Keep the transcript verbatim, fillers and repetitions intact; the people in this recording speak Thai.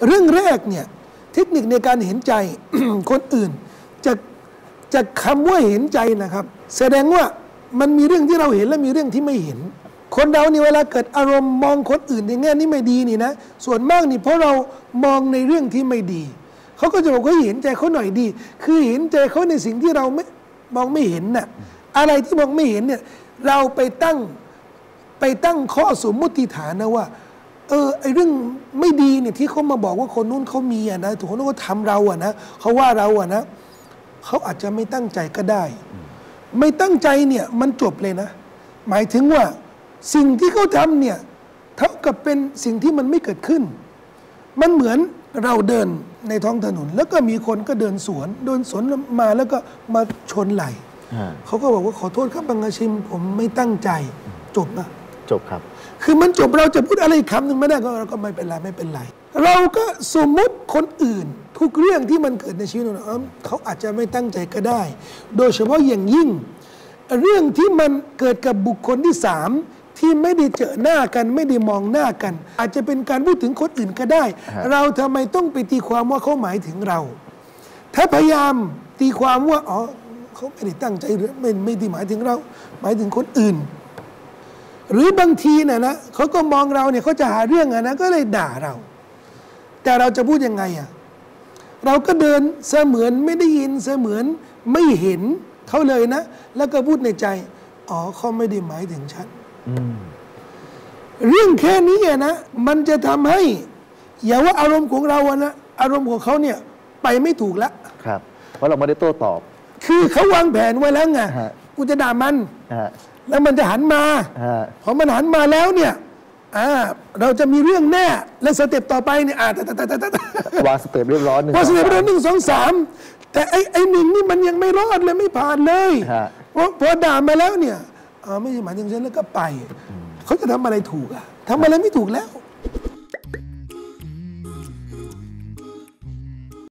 เรื่องแรกเนี่ยเทคนิคในการเห็นใจ คนอื่นจะจะคำว่าเห็นใจนะครับแสดงว่ามันมีเรื่องที่เราเห็นและมีเรื่องที่ไม่เห็นคนเรานี่เวลาเกิดอารมณ์มองคนอื่นในแง่นี้ไม่ดีนี่นะส่วนมากนี่เพราะเรามองในเรื่องที่ไม่ดีเขาก็จะบอกว่าเห็นใจเขาหน่อยดีคือเห็นใจเขาในสิ่งที่เราไม่มองไม่เห็นน่ะอะไรที่มองไม่เห็นเนี่ยเราไปตั้งไปตั้งข้อสมมติฐานนะว่าเออไอเรื่องไม่ดีเนี่ยที่เขามาบอกว่าคนนู้นเขามีอ่ะนะถูกคนนู้นเขาทำเราอ่ะนะเขาว่าเราอ่ะนะเขาอาจจะไม่ตั้งใจก็ได้ไม่ตั้งใจเนี่ยมันจบเลยนะหมายถึงว่าสิ่งที่เขาทำเนี่ยเท่ากับเป็นสิ่งที่มันไม่เกิดขึ้นมันเหมือนเราเดินในท้องถนนแล้วก็มีคนก็เดินสวนเดินสวนมาแล้วก็มาชนไหลเขาก็บอกว่าขอโทษครับบังอาชิมผมไม่ตั้งใจจบนะจบครับคือมันจบเราจะพูดอะไรคำหนึ่งไม่ได้ก็ก็ไม่เป็นไรไม่เป็นไรเราก็สมมุติคนอื่นทุกเรื่องที่มันเกิดในชีวิตเราเขาอาจจะไม่ตั้งใจก็ได้โดยเฉพาะอย่างยิ่งเรื่องที่มันเกิดกับบุคคลที่สามที่ไม่ได้เจอหน้ากันไม่ได้มองหน้ากันอาจจะเป็นการพูดถึงคนอื่นก็ได้เราทำไมต้องไปตีความว่าเขาหมายถึงเราถ้าพยายามตีความว่าอ๋อเขาไม่ได้ตั้งใจหรือไม่ไม่ได้หมายถึงเราหมายถึงคนอื่นหรือบางทีน่ะนะเขาก็มองเราเนี่ยเขาจะหาเรื่องอะนะก็เลยด่าเราแต่เราจะพูดยังไงอะเราก็เดินเสมือนไม่ได้ยินเสมือนไม่เห็นเขาเลยนะแล้วก็พูดในใจอ๋อเขาไม่ได้หมายถึงฉันเรื่องแค่นี้นะมันจะทำให้อย่าว่าอารมณ์ของเราอะนะอารมณ์ของเขาเนี่ยไปไม่ถูกละครับเพราะเราไม่ได้โต้ตอบคือเขาวางแผนไว้แล้วไงกูจะด่ามันแล้วมันจะหันมาพอมันหันมาแล้วเนี่ยอ่าเราจะมีเรื่องแน่และสเต็ปต่อไปเนี่ยอ่าวางสเต็ปเรียบร้อยหนึ่งวางสเต็ปเรียบร้อยหนึ่งสองสามแต่ไอ้ไอ้หนึ่งนี่มันยังไม่รอดเลยไม่ผ่านเลยเพราะพอด่ามาแล้วเนี่ยอ๋อไม่ใช่หมายถึงฉันแล้วก็ไปเขาจะทำอะไรถูกอ่ะทำอะไรไม่ถูกแล้ว